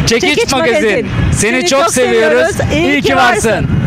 ÇEKİÇ Magazin. Seni çok seviyoruz. İyi ki varsın.